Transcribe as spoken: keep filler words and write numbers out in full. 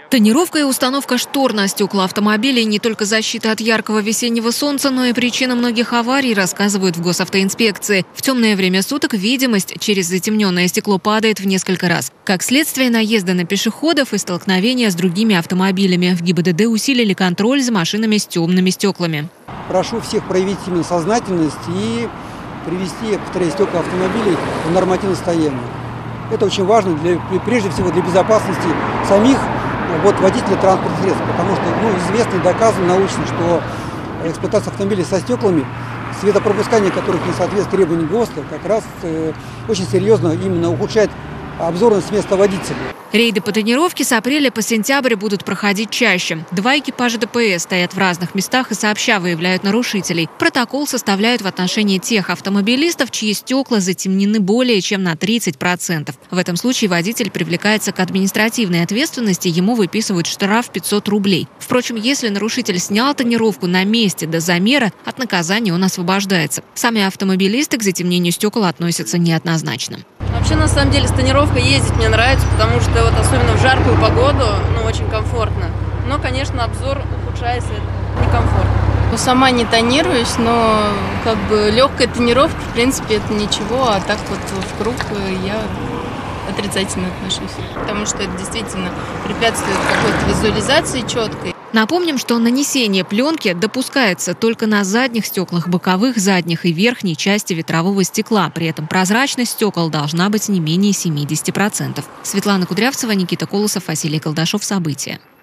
Тонировка и установка штор на стекла автомобилей не только защита от яркого весеннего солнца, но и причина многих аварий, рассказывают в госавтоинспекции. В темное время суток видимость через затемненное стекло падает в несколько раз. Как следствие, наезда на пешеходов и столкновения с другими автомобилями. В ГИБДД усилили контроль за машинами с темными стеклами. Прошу всех проявить именно сознательность и привести, я повторяю, стекла автомобилей в нормативное состояние. Это очень важно, для, прежде всего для безопасности самих вот, водителя транспортных средств, потому что ну, известно и доказано научно, что эксплуатация автомобилей со стеклами, светопропускание которых не соответствует требованиям ГОСТа, как раз э, очень серьезно именно ухудшает обзорность места водителя. Рейды по тонировке с апреля по сентябрь будут проходить чаще. Два экипажа ДПС стоят в разных местах и сообща выявляют нарушителей. Протокол составляют в отношении тех автомобилистов, чьи стекла затемнены более чем на тридцать процентов. В этом случае водитель привлекается к административной ответственности, ему выписывают штраф пятьсот рублей. Впрочем, если нарушитель снял тонировку на месте до замера, от наказания он освобождается. Сами автомобилисты к затемнению стекол относятся неоднозначно. Вообще, на самом деле, с тонировкой ездить мне нравится, потому что вот особенно в жаркую погоду, ну, очень комфортно. Но, конечно, обзор ухудшается, это некомфортно. Сама не тонируюсь, но как бы легкая тонировка, в принципе, это ничего, а так вот в круг я отрицательно отношусь, потому что это действительно препятствует какой-то визуализации четкой. Напомним, что нанесение пленки допускается только на задних стеклах, боковых, задних и верхней части ветрового стекла. При этом прозрачность стекол должна быть не менее семидесяти процентов. Светлана Кудрявцева, Никита Колосов, Василий Колдашов. События.